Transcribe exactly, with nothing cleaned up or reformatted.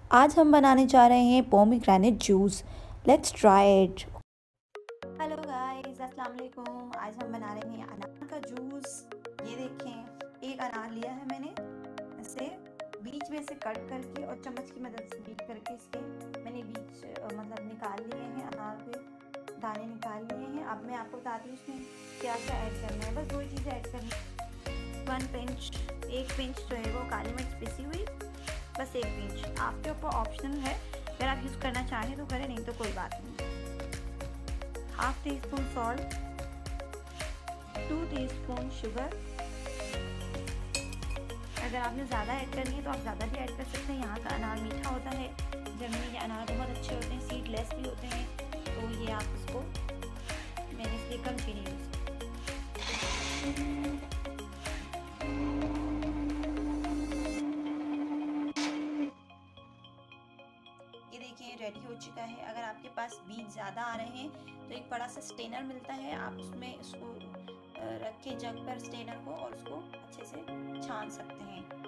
आज हम बनाने जा रहे हैं pomegranate juice. Let's try it. Hello guys, अस्सलाम वालेकुम। आज हम बना रहे हैं अनार का जूस। ये देखें, एक अनार लिया है मैंने, इसे बीच में से कट करके और चम्मच की मदद से बीट करके इसके मैंने बीच मतलब निकाल लिए हैं, अनार के दाने निकाल लिए हैं। अब मैं आपको बताती हूँ इसमें क्या क्या ऐड करना है। बस दो चीज़ें ऐड करनी है। वन पिंच, एक पिंच जो है वो काली मिर्च पिसी हुई, बस एक पिंच। आपके ऊपर ऑप्शनल है, अगर आप यूज़ करना चाहें तो करें, नहीं तो कोई बात नहीं। Half teaspoon salt, two teaspoon sugar. अगर आपने ज़्यादा ऐड करनी है तो आप ज़्यादा भी ऐड कर सकते हैं। यहाँ का अनार मीठा होता है, जर्मनी के अनार बहुत अच्छे होते हैं, सीडलेस भी होते हैं, तो ये आप इसको, मैंने इसलिए कम चीनी यूज़ की। ये देखिए रेडी हो चुका है। अगर आपके पास बीज ज़्यादा आ रहे हैं तो एक बड़ा सा स्टेनर मिलता है, आप उसमें उसको रख के जग पर स्टेनर को और उसको अच्छे से छान सकते हैं।